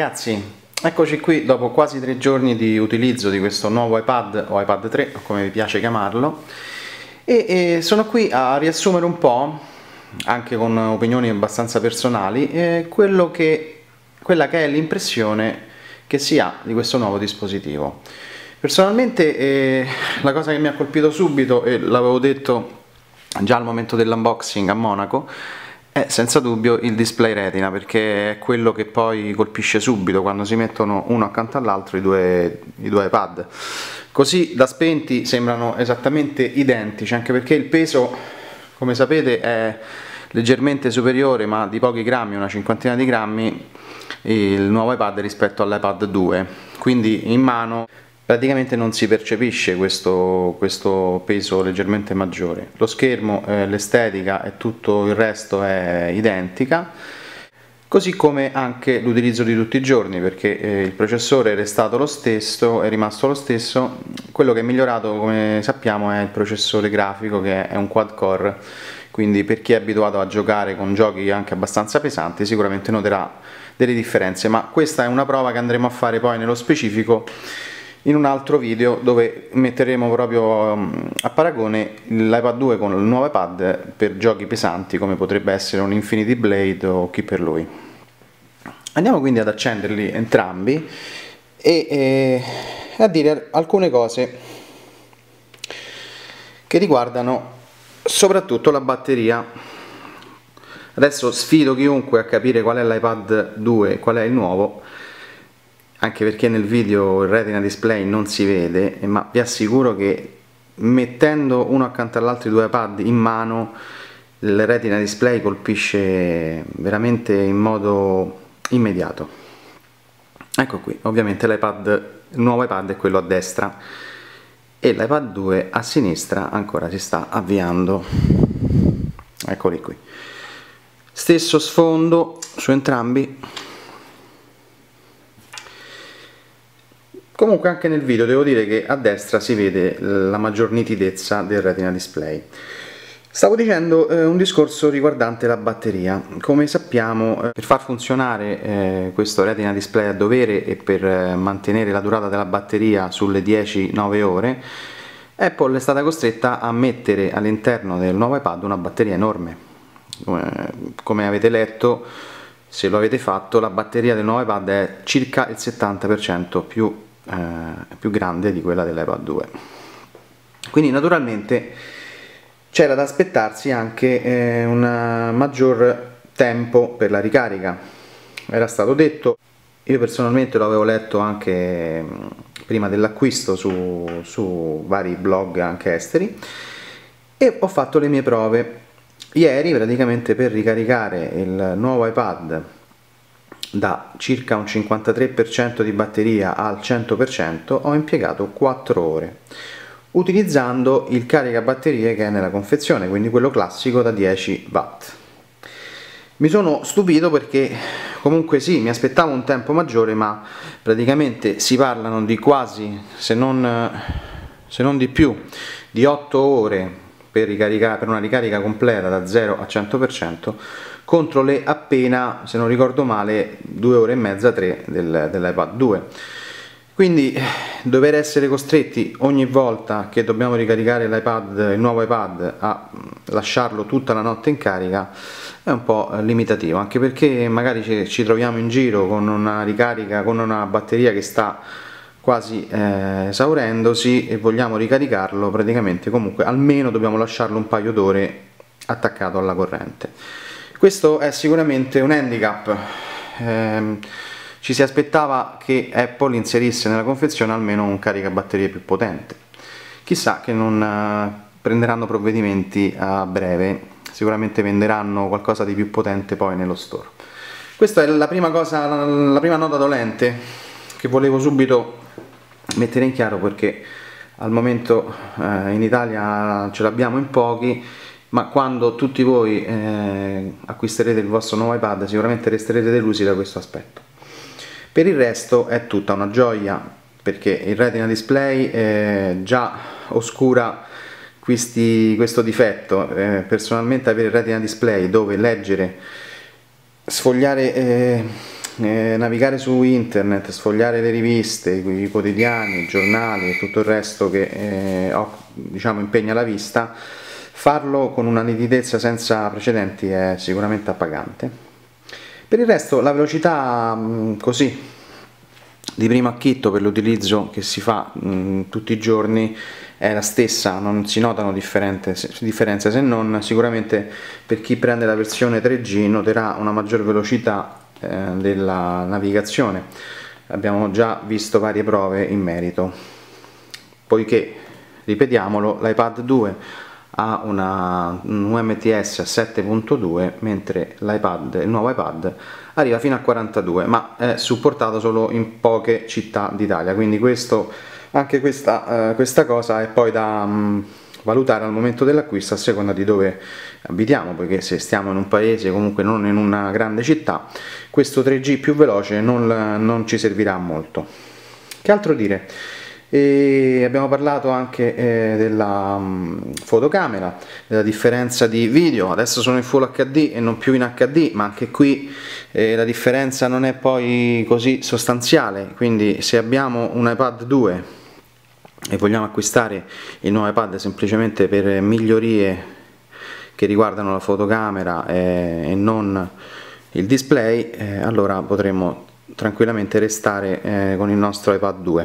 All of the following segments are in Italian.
Ragazzi, eccoci qui dopo quasi 3 giorni di utilizzo di questo nuovo iPad o iPad 3, o come vi piace chiamarlo, e sono qui a riassumere un po', anche con opinioni abbastanza personali, quella che è l'impressione che si ha di questo nuovo dispositivo. Personalmente la cosa che mi ha colpito subito, e l'avevo detto già al momento dell'unboxing a Monaco, è senza dubbio il display retina, perché è quello che poi colpisce subito quando si mettono uno accanto all'altro i due iPad. Così da spenti sembrano esattamente identici, anche perché il peso, come sapete, è leggermente superiore, ma di pochi grammi, una cinquantina di grammi, il nuovo iPad rispetto all'iPad 2, quindi in mano praticamente non si percepisce questo peso leggermente maggiore. Lo schermo, l'estetica e tutto il resto è identica, così come anche l'utilizzo di tutti i giorni, perché il processore è restato lo stesso, è rimasto lo stesso. Quello che è migliorato, come sappiamo, è il processore grafico, che è un quad core, quindi per chi è abituato a giocare con giochi anche abbastanza pesanti sicuramente noterà delle differenze, ma questa è una prova che andremo a fare poi nello specifico in un altro video, dove metteremo proprio a paragone l'iPad 2 con il nuovo iPad per giochi pesanti come potrebbe essere un Infinity Blade o chi per lui. Andiamo quindi ad accenderli entrambi e a dire alcune cose che riguardano soprattutto la batteria. Adesso sfido chiunque a capire qual è l'iPad 2 e qual è il nuovo, anche perché nel video il Retina display non si vede, ma vi assicuro che mettendo uno accanto all'altro i due iPad in mano, il Retina display colpisce veramente in modo immediato. Ecco qui, ovviamente il nuovo iPad è quello a destra e l'iPad 2 a sinistra ancora si sta avviando. Eccoli qui. Stesso sfondo su entrambi. Comunque anche nel video devo dire che a destra si vede la maggior nitidezza del Retina display. Stavo dicendo un discorso riguardante la batteria. Come sappiamo, per far funzionare questo Retina display a dovere e per mantenere la durata della batteria sulle 10-9 ore, Apple è stata costretta a mettere all'interno del nuovo iPad una batteria enorme. Come avete letto, se lo avete fatto, la batteria del nuovo iPad è circa il 70% più grande di quella dell'iPad 2, quindi naturalmente c'era da aspettarsi anche un maggior tempo per la ricarica. Era stato detto, io personalmente lo avevo letto anche prima dell'acquisto su vari blog anche esteri, e ho fatto le mie prove ieri praticamente per ricaricare il nuovo iPad da circa un 53% di batteria al 100%. Ho impiegato 4 ore utilizzando il caricabatterie che è nella confezione, quindi quello classico da 10 watt. Mi sono stupito perché comunque sì, mi aspettavo un tempo maggiore, ma praticamente si parlano di quasi, se non di più, di 8 ore per una ricarica completa da 0 a 100%, contro le appena, se non ricordo male, 2 ore e mezza, 3 dell'iPad 2. Quindi dover essere costretti ogni volta che dobbiamo ricaricare il nuovo iPad, a lasciarlo tutta la notte in carica è un po' limitativo, anche perché magari ci troviamo in giro con una ricarica, con una batteria che sta quasi esaurendosi e vogliamo ricaricarlo. Praticamente comunque almeno dobbiamo lasciarlo un paio d'ore attaccato alla corrente. Questo è sicuramente un handicap. Ci si aspettava che Apple inserisse nella confezione almeno un caricabatterie più potente. Chissà che non prenderanno provvedimenti a breve, sicuramente venderanno qualcosa di più potente poi nello store. Questa è la prima cosa, la prima nota dolente che volevo subito mettere in chiaro, perché al momento in Italia ce l'abbiamo in pochi, ma quando tutti voi acquisterete il vostro nuovo iPad sicuramente resterete delusi da questo aspetto. Per il resto è tutta una gioia, perché il Retina display già oscura questo difetto. Personalmente avere il Retina display dove leggere, sfogliare navigare su internet, sfogliare le riviste, i quotidiani, i giornali e tutto il resto che diciamo impegna la vista, farlo con una nitidezza senza precedenti è sicuramente appagante. Per il resto la velocità così di primo acchitto per l'utilizzo che si fa tutti i giorni è la stessa, non si notano differenze, se non sicuramente per chi prende la versione 3G noterà una maggior velocità della navigazione. Abbiamo già visto varie prove in merito, poiché, ripetiamolo, l'iPad 2 ha un UMTS a 7.2, mentre il nuovo iPad arriva fino a 42, ma è supportato solo in poche città d'Italia, quindi anche questa cosa è poi da valutare al momento dell'acquisto a seconda di dove abitiamo, poiché se stiamo in un paese, comunque non in una grande città, questo 3G più veloce non ci servirà molto. Che altro dire? Abbiamo parlato anche della fotocamera, della differenza di video. Adesso sono in Full HD e non più in HD, ma anche qui la differenza non è poi così sostanziale, quindi se abbiamo un iPad 2 e vogliamo acquistare il nuovo iPad semplicemente per migliorie che riguardano la fotocamera e non il display, allora potremmo tranquillamente restare con il nostro iPad 2.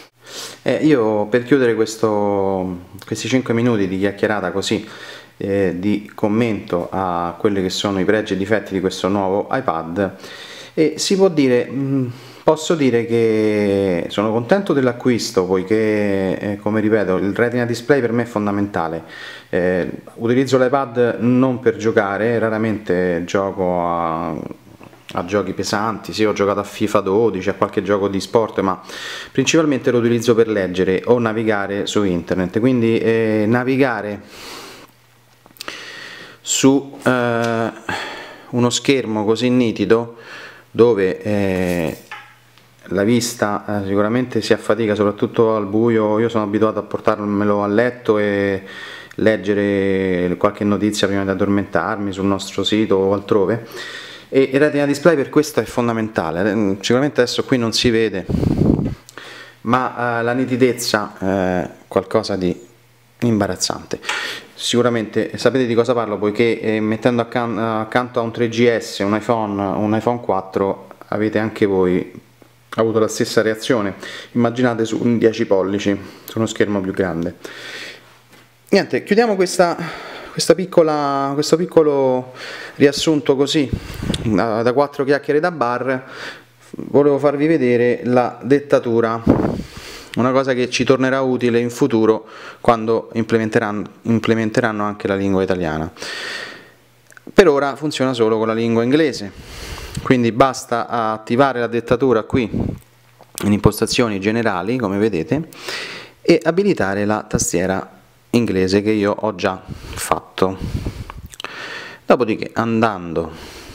Io, per chiudere questi 5 minuti di chiacchierata così, di commento a quelli che sono i pregi e difetti di questo nuovo iPad, si può dire, posso dire che sono contento dell'acquisto, poiché come ripeto, il Retina Display per me è fondamentale. Utilizzo l'iPad non per giocare, raramente gioco a giochi pesanti, sì, ho giocato a FIFA 12, a qualche gioco di sport, ma principalmente lo utilizzo per leggere o navigare su internet, quindi navigare su uno schermo così nitido, dove la vista sicuramente si affatica, soprattutto al buio. Io sono abituato a portarmelo a letto e leggere qualche notizia prima di addormentarmi sul nostro sito o altrove, e il Retina Display per questo è fondamentale. Sicuramente adesso qui non si vede, ma la nitidezza è qualcosa di imbarazzante. Sicuramente sapete di cosa parlo, poiché mettendo accanto a un 3GS un iPhone 4 avete anche voi avuto la stessa reazione. Immaginate su un 10 pollici, su uno schermo più grande. Niente, chiudiamo questo piccolo riassunto così da 4 chiacchiere da bar. Volevo farvi vedere la dettatura, una cosa che ci tornerà utile in futuro quando implementeranno anche la lingua italiana. Per ora funziona solo con la lingua inglese, quindi basta attivare la dettatura qui in impostazioni generali, come vedete, e abilitare la tastiera inglese, che io ho già fatto. Dopodiché andando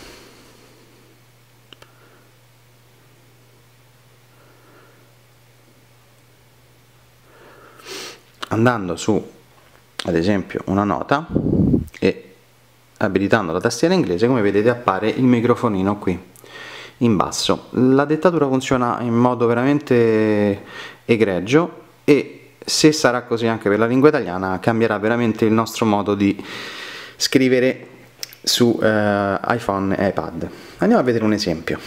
su, ad esempio, una nota e abilitando la tastiera inglese, come vedete appare il microfonino qui in basso. La dettatura funziona in modo veramente egregio, e se sarà così anche per la lingua italiana cambierà veramente il nostro modo di scrivere su iPhone e iPad. Andiamo a vedere un esempio.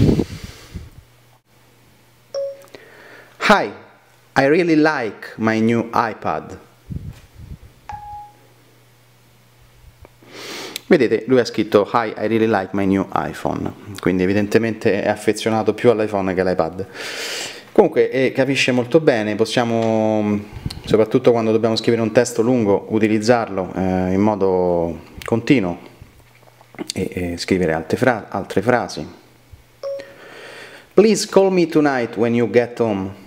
Hi, I really like my new iPad. Vedete, lui ha scritto Hi, I really like my new iPhone, quindi evidentemente è affezionato più all'iPhone che all'iPad. Comunque capisce molto bene, possiamo, soprattutto quando dobbiamo scrivere un testo lungo, utilizzarlo in modo continuo e scrivere altre frasi. Please call me tonight when you get home.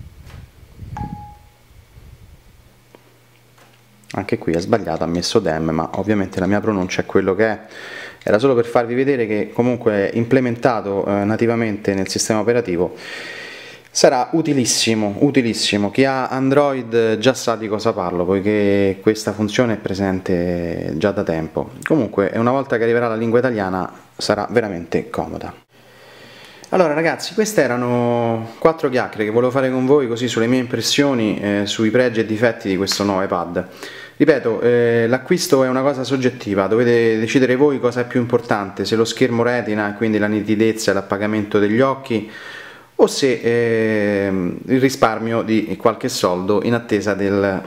Anche qui è sbagliato, ha messo them, ma ovviamente la mia pronuncia è quello che è. Era solo per farvi vedere che comunque implementato nativamente nel sistema operativo sarà utilissimo, utilissimo. Chi ha Android già sa di cosa parlo, poiché questa funzione è presente già da tempo. Comunque, una volta che arriverà la lingua italiana sarà veramente comoda. Allora ragazzi, queste erano 4 chiacchiere che volevo fare con voi così sulle mie impressioni sui pregi e difetti di questo nuovo iPad. Ripeto, l'acquisto è una cosa soggettiva, dovete decidere voi cosa è più importante, se lo schermo retina, quindi la nitidezza e l'appagamento degli occhi, o se il risparmio di qualche soldo in attesa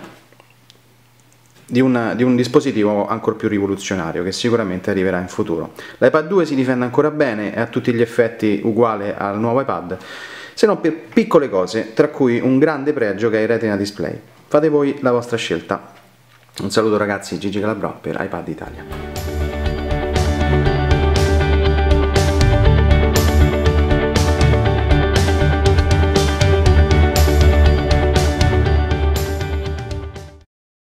di un dispositivo ancora più rivoluzionario che sicuramente arriverà in futuro. L'iPad 2 si difende ancora bene, è a tutti gli effetti uguale al nuovo iPad, se non per piccole cose, tra cui un grande pregio che è il Retina Display. Fate voi la vostra scelta. Un saluto ragazzi, Gigi Calabrò per iPad Italia.